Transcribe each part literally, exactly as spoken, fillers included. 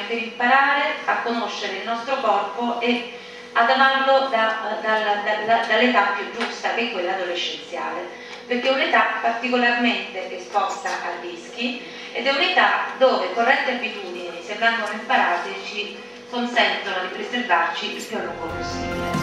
per imparare a conoscere il nostro corpo e ad amarlo da, da, da, da, dall'età più giusta, che è quella adolescenziale, perché è un'età particolarmente esposta a rischi ed è un'età dove corrette abitudini, se vengono imparate, ci consentono di preservarci il più a lungo possibile.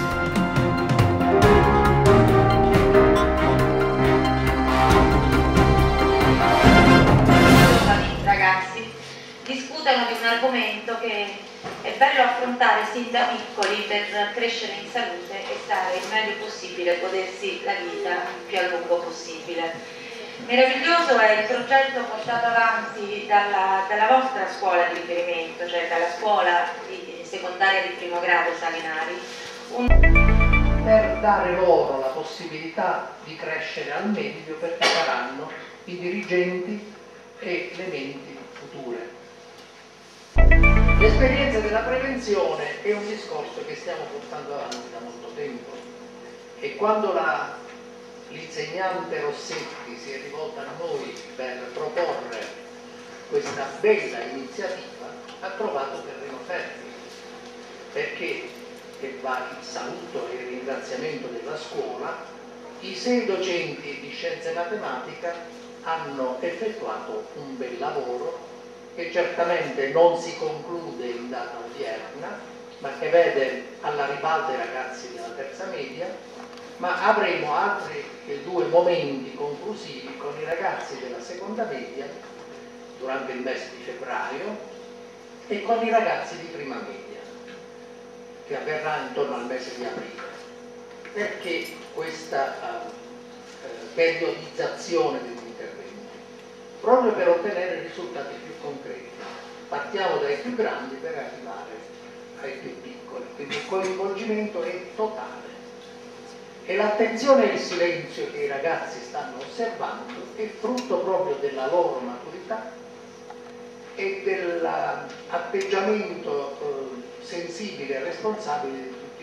Ragazzi discutano di un argomento che è bello affrontare sin da piccoli per crescere in salute e stare il meglio possibile, godersi la vita il più a lungo possibile. Meraviglioso è il progetto portato avanti dalla, dalla vostra scuola di riferimento, cioè dalla scuola di, secondaria di primo grado Salinari, un... per dare loro la possibilità di crescere al meglio, perché saranno i dirigenti e le menti future. L'esperienza della prevenzione è un discorso che stiamo portando avanti da molto tempo e quando l'insegnante Rossetti si è rivolta a noi per proporre questa bella iniziativa ha trovato terreno fertile, perché, e va il saluto e il ringraziamento della scuola, i sei docenti di scienze e matematica hanno effettuato un bel lavoro che certamente non si conclude in data odierna, ma che vede alla ribalta i ragazzi della terza media, ma avremo altri due momenti conclusivi con i ragazzi della seconda media durante il mese di febbraio e con i ragazzi di prima media, che avverrà intorno al mese di aprile. Perché questa uh, periodizzazione degli interventi? Proprio per ottenere risultati più concreti. Partiamo dai più grandi per arrivare ai più piccoli, quindi il coinvolgimento è totale. E l'attenzione e il silenzio che i ragazzi stanno osservando è frutto proprio della loro maturità e dell'atteggiamento eh, sensibile e responsabile di tutti